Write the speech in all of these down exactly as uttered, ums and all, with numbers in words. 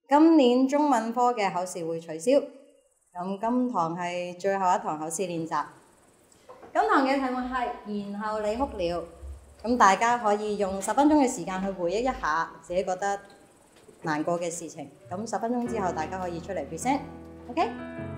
今年中文科嘅考試會取消，咁今堂係最後一堂考試練習。今堂嘅題目係然後你哭了，咁大家可以用十分鐘嘅時間去回憶一下自己覺得難過嘅事情，咁十分鐘之後大家可以出嚟 present，OK？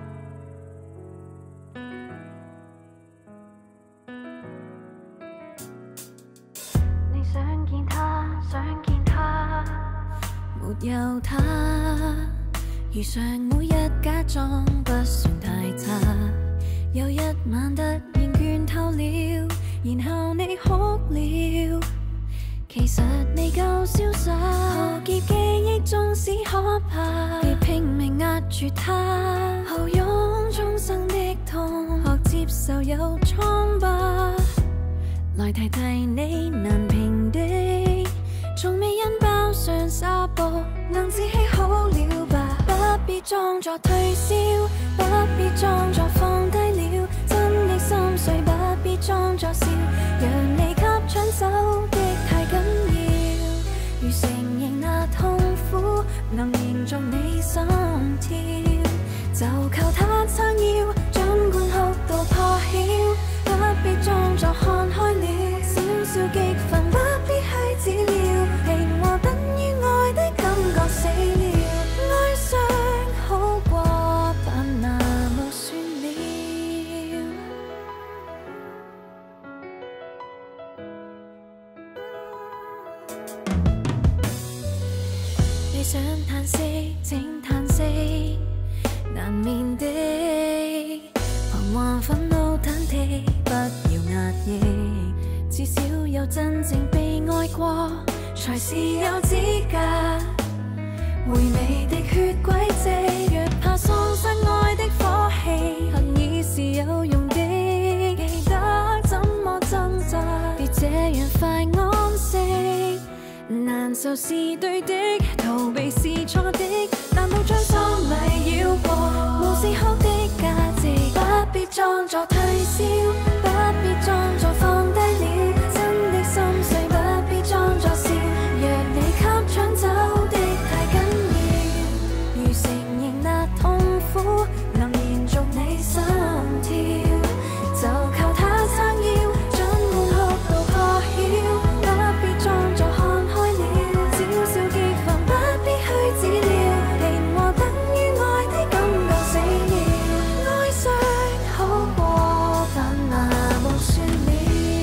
你想見他，想見他，沒有他，如常每日假裝不算太差。有一晚突然倦透了，然後你哭了。其實未夠瀟灑，浩劫記憶縱使可怕，別拼命壓住它，後擁終生的痛，學接受有瘡疤。來提提你難平的，從未因包上紗布能自欺好了吧？不必裝作退燒，不必裝作放低了真的心碎，不必裝作笑，讓你給搶走的太緊要。如承認那痛苦能延續你心跳，就求他撐腰，儘管哭到破曉，不必裝作看開了，少少激憤不必去治療，平和等於愛的感覺死了，哀傷好過扮那無算了。你想嘆息，請嘆息，難免的。彷徨憤怒忐忑，不要壓抑，至少有真正被愛過，才是有資格回味的血軌跡。若怕喪失愛的火氣，恨已是有用的，記得怎麼掙扎，別這樣快安息。難受是對的，逃避是錯的，難道將喪禮繞過，無視哭的價值？不必裝作退燒，不必裝作放低了真的心碎，不必裝作笑，若你給搶走的太緊要。如承認那痛苦能延續你心跳，就求他撐腰，儘管哭到破曉，不必裝作看開了，少少激憤不必去治療，平和等於愛的感覺死了，哀傷好過扮那無算了。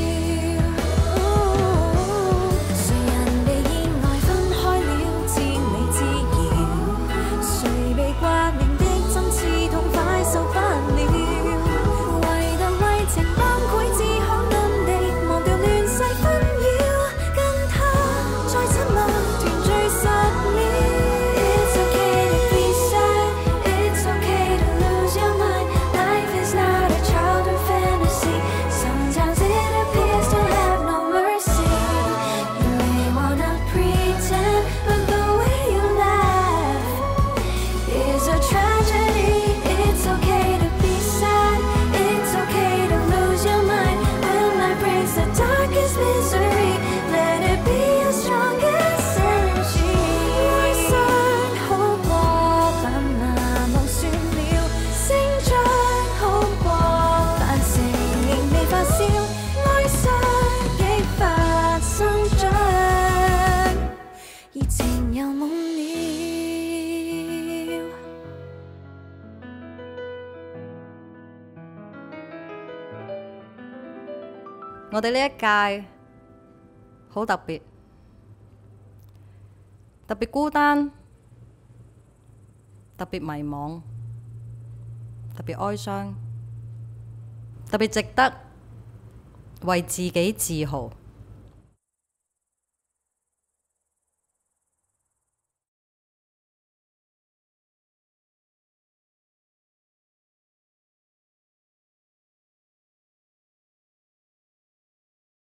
誰人被意外分開了，知你知曉，誰被掛念的針刺痛快受不了，為得為情崩潰至可能地忘掉亂世紛擾，跟他再親密團聚實了。It's okay to be sad, it's okay to lose your mind, life is not a childhood fantasy, sometimes it appears to have no mercy. You may wanna pretend, but the way you laugh is a tragedy. It's okay to be sad, it's okay to lose your mind, when life brings the darkest misery, let it be your strongest energy. 哀傷好過扮那無算了，成長好過扮承認未發燒，哀傷激發生長，熱情又懵了。 我哋呢一屆好特別，特別孤單，特別迷惘，特別哀傷，特別值得為自己自豪。